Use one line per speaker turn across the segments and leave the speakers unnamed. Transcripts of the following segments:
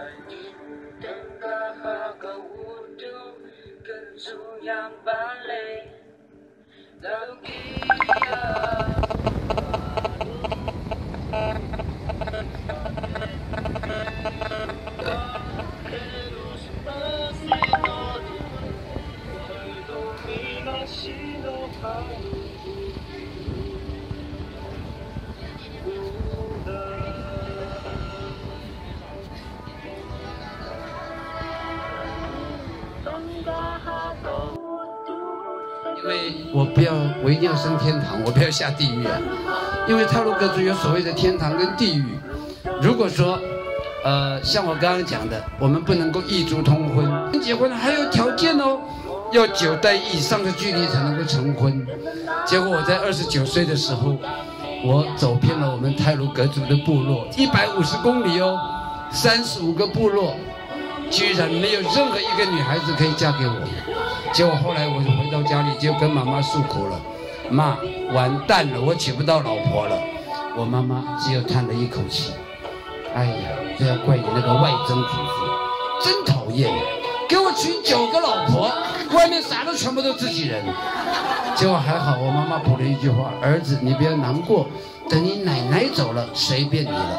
你等待和个无度，跟中央芭蕾，到底
因为我一定要升天堂，我不要下地狱啊！因为太鲁阁族有所谓的天堂跟地狱。如果说，像我刚刚讲的，我们不能够异族通婚，结婚还有条件哦，要9代以上的距离才能够成婚。结果我在29岁的时候，我走遍了我们太鲁阁族的部落，150公里哦，35个部落，居然没有任何一个女孩子可以嫁给我。结果后来我就回到家里，就跟妈妈诉苦了，妈，完蛋了，我娶不到老婆了。我妈妈只有叹了一口气，哎呀，这要怪你那个外曾祖父，真讨厌，给我娶9个老婆，外面啥的全部都自己人。结果还好，我妈妈补了一句话，儿子你不要难过，等你奶奶走了，随便你了。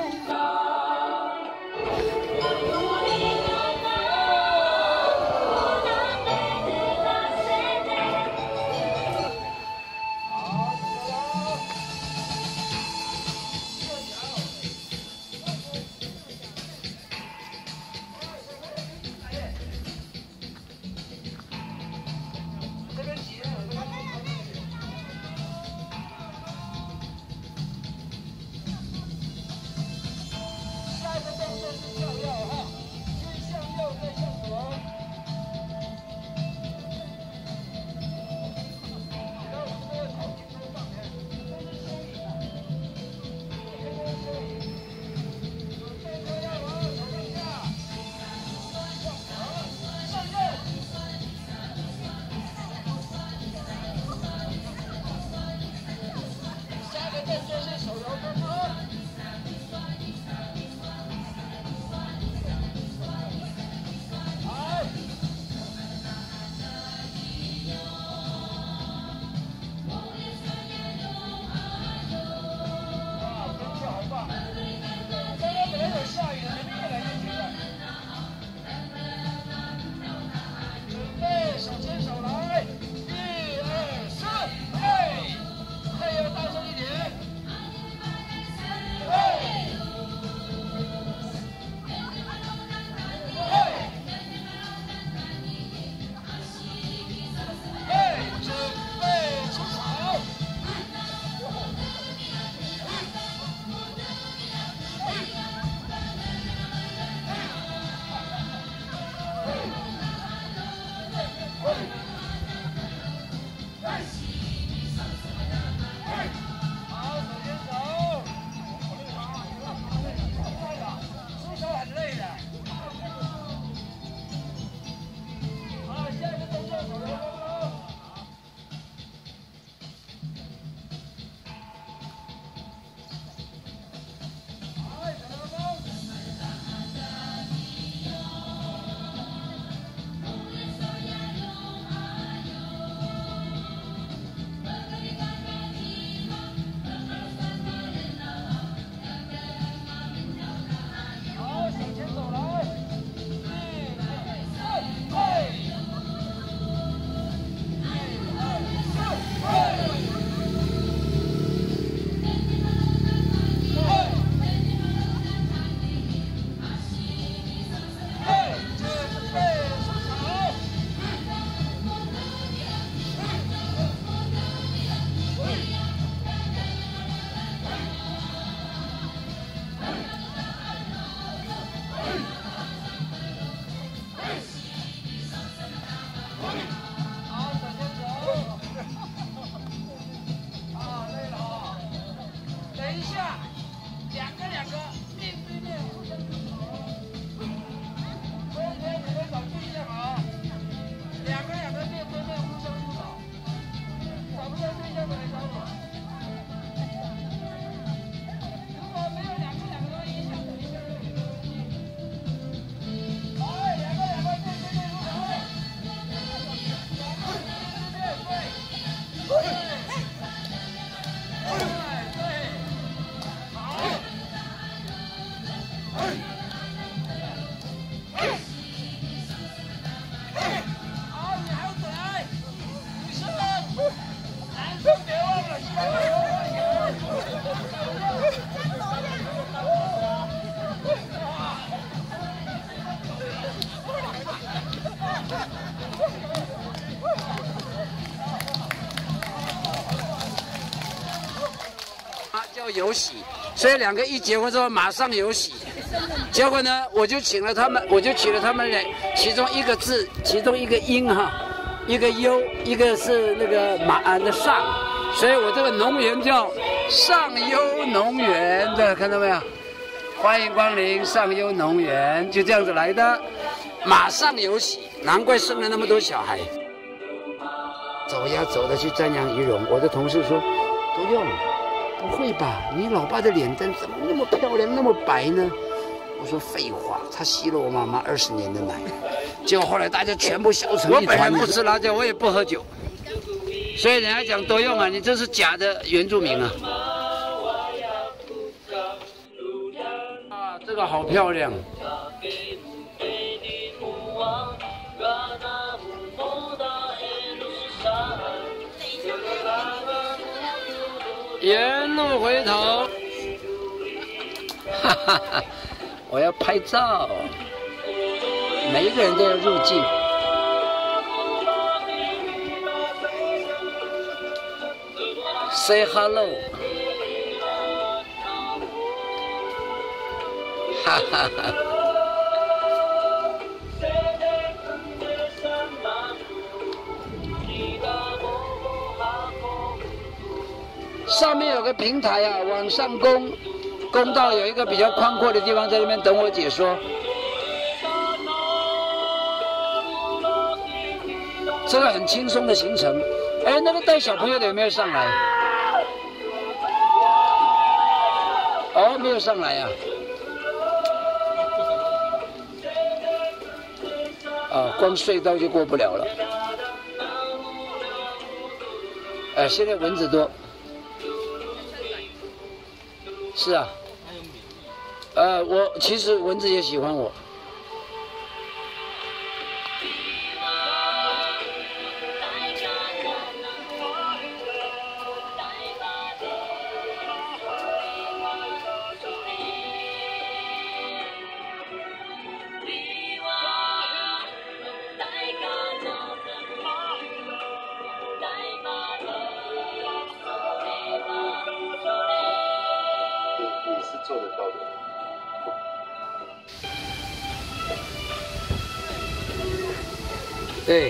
要有喜，所以两个一结婚之后马上有喜。结果呢，我就取了他们其中一个字，其中一个音哈，一个忧，一个是那个的上，所以我这个农园叫上优农园，这看到没有？欢迎光临上优农园，就这样子来的，马上有喜，难怪生了那么多小孩。走呀走的去瞻仰仪容，我的同事说：“不用，不会吧？你老爸的脸蛋怎么那么漂亮，那么白呢？”我说：“废话，他吸了我妈妈20年的奶。”结果后来大家全部笑成一团。我本人不吃辣椒，我也不喝酒，所以人家讲多用啊，你这是假的原住民啊！啊，这个好漂亮。沿路回头，哈哈哈！我要拍照，每一个人都要入镜。Say hello， 哈哈哈！上面有个平台啊，往上攻，攻到有一个比较宽阔的地方，在那边等我解说。这个很轻松的行程。哎，那个带小朋友的有没有上来？哦，没有上来啊。啊，光隧道就过不了了。现在蚊子多。是啊，我其实蚊子也喜欢我。
做得到的。
对，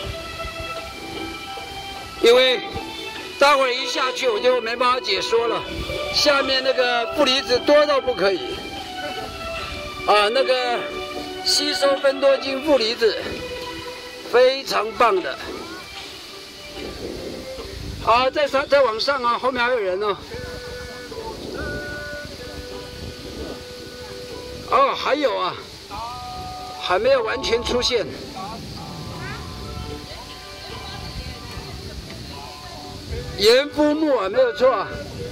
因为待会儿一下去我就没办法解说了，下面那个负离子多到不可以，啊，那个吸收芬多精负离子非常棒的。好，再往上啊，后面还有人哦。哦，还有啊，还没有完全出现。盐夫木啊，没有错。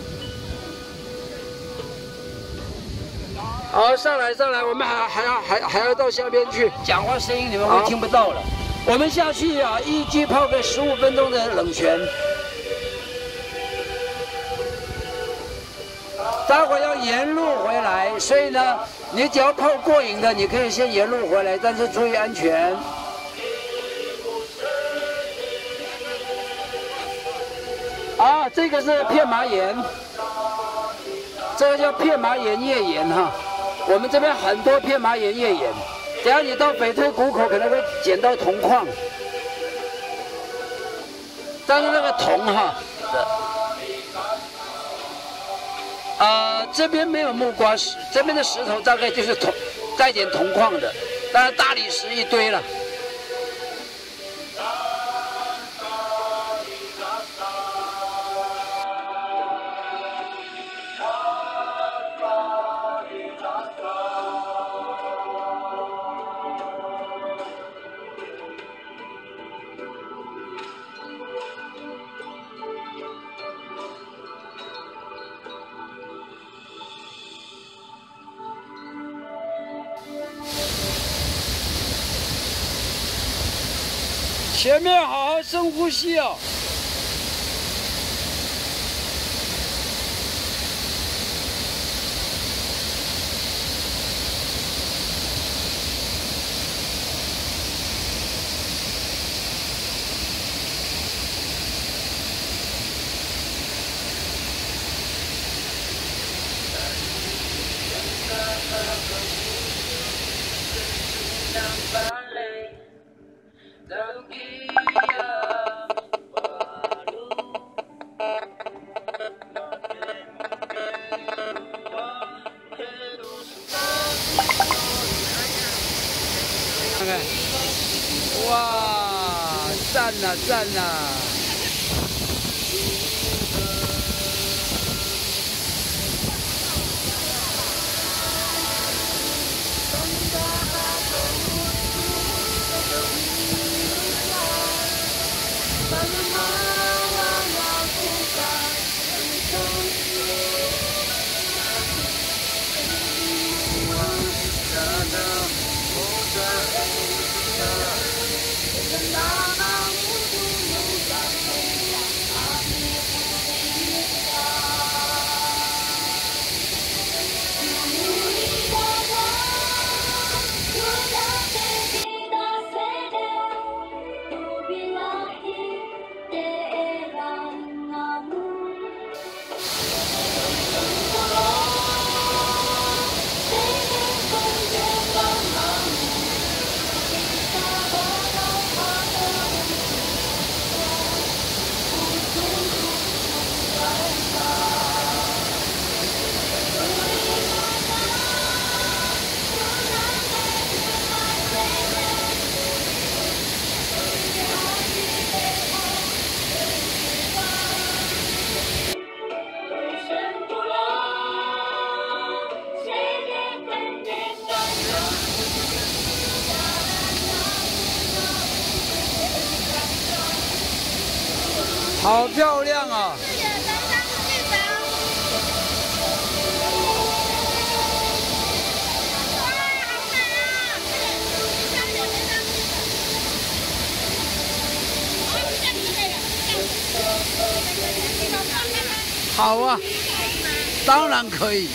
好，上来，我们还要到下边去。讲话声音你们会听不到了。我们下去啊，一局泡个15分钟的冷泉。待会要沿路回来，所以呢，你只要泡过瘾的，你可以先沿路回来，但是注意安全。啊，这个是片麻盐，这个叫片麻盐叶盐哈。我们这边很多片麻盐叶盐，等下你到北推谷口可能会捡到铜矿，但是那个铜哈。这边没有木瓜石，这边的石头大概就是带点铜矿的，当然大理石一堆了。前面好好深呼吸哦。 看看，哇，赞呐赞呐！好漂亮啊！好啊，当然可以。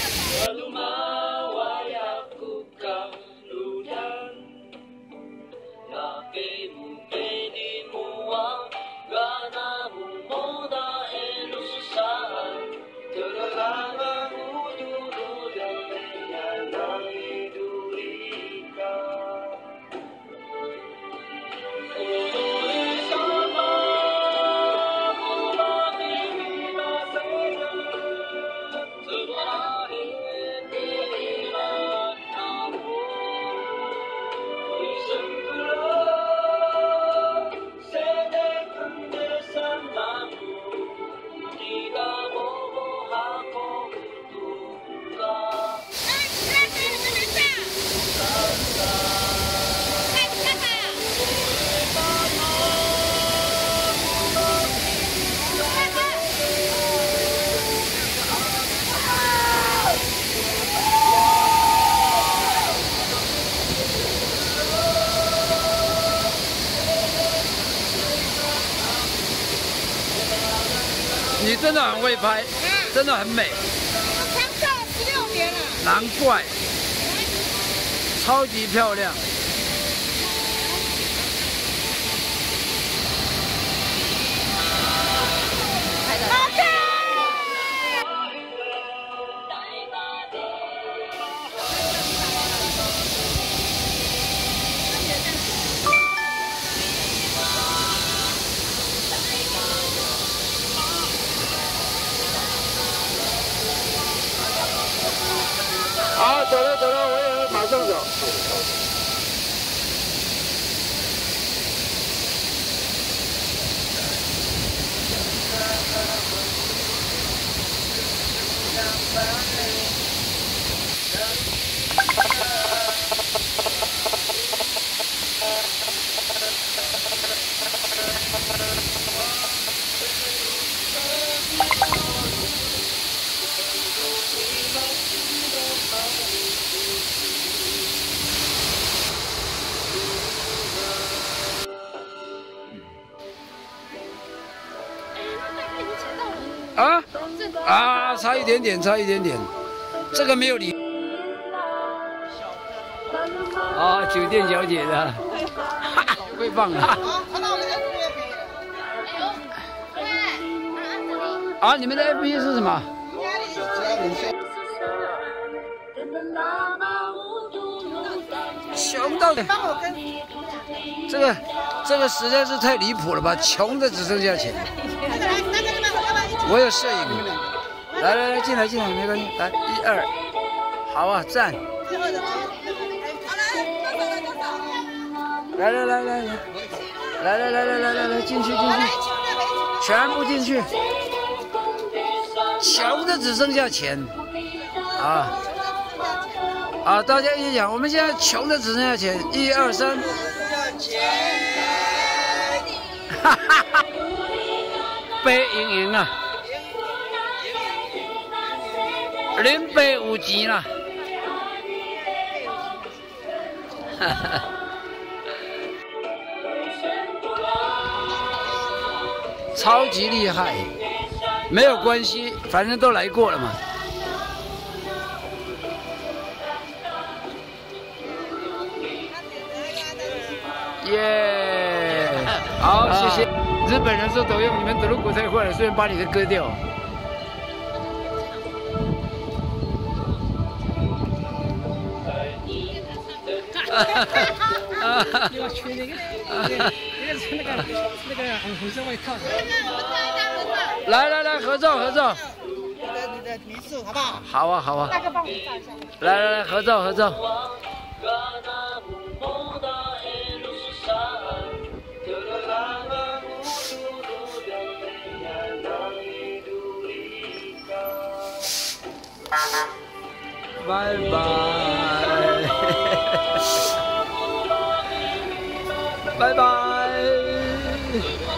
你真的很会拍，真的很美。
我长照16年了，
难怪，超级漂亮。
好看。
好，走了，我也马上走。
差一点点，差一点点，这个没有理。啊，酒店小姐的，会放啊。
那我们在这边可以了。
啊，你们的 FB 是什么？ 穷到这个实在是太离谱了吧！穷的只剩下钱。我有摄影，来，进来，没关系，来1、2，好啊，赞。来，进去，全部进去。穷的只剩下钱，啊，大家一起讲，我们现在穷的只剩下钱，1、2、3。哈哈哈，白盈啊，林白有钱啦，哈哈。超级厉害，没有关系，反正都来过了嘛。耶，好，谢谢。日本人说都用你们德鲁古太坏了，顺便把你的割掉。
我去那个红色外套。
来，合照。
你的民宿好不好？
好啊。
大哥帮我照一下。
来，合照。拜拜。